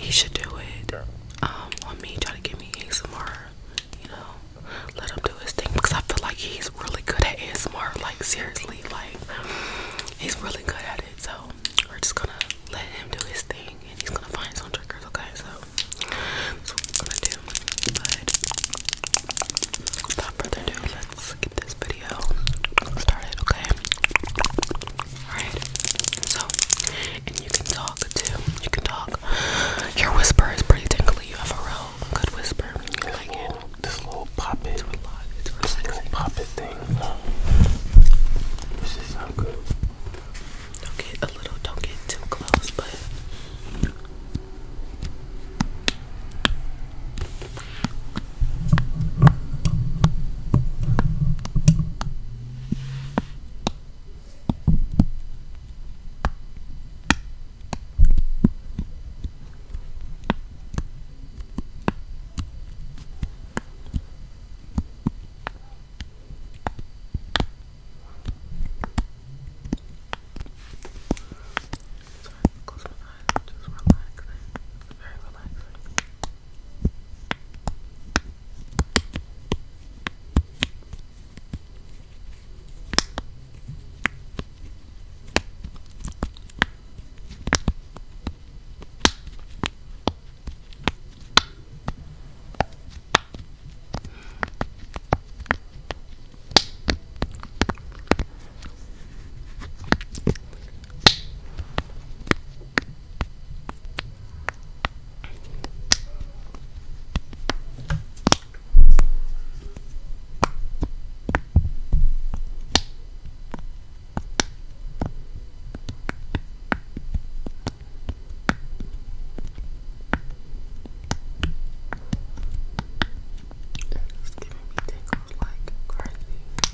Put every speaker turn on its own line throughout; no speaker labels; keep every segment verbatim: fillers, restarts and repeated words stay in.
he should do it um, on me, try to give me A S M R, you know, let him do his thing, because I feel like he's really good at A S M R, like seriously, like he's really good at it. So we're just gonna let him do his thing, and he's gonna find his own triggers. Okay, so that's what we're gonna do. But without further ado, let's get this video started. Okay, alright, so, and you can talk too, you can talk. Your whisper is pretty tingly. You have a real good whisper. You like it.
This little poppet,
it's real, it's real
this
sexy.
little poppet thing. This is so good.
Don't get a little, don't get too close, but close my eyes, just relaxing. It's very relaxing. It's giving me tingles like crazy.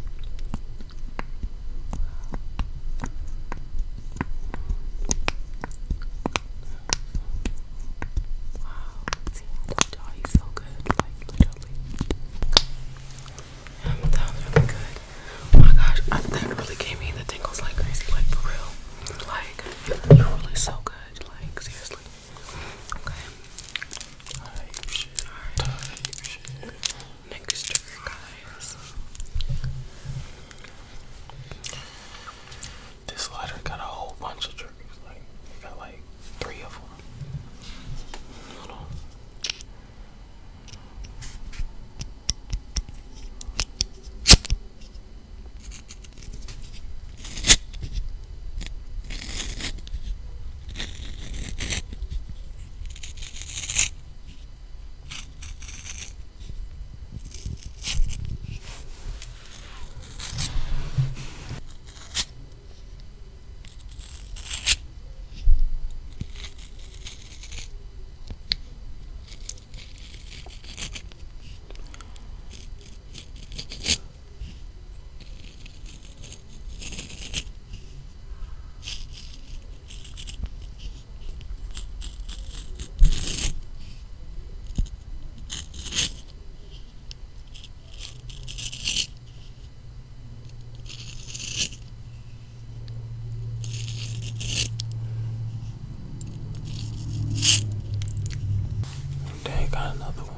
Wow. See, I told y'all he's so good, like literally. Yeah, that was really good. Oh my gosh, I, that really gave me the tingles like crazy, like for real. Like, you're really so good, like seriously. Okay.
Type shit.
Alright.
Type shit.
Next trigger, guys.
This lighter got a whole bunch of triggers. Like, it got like three of them. Hold on. Dang, got another one.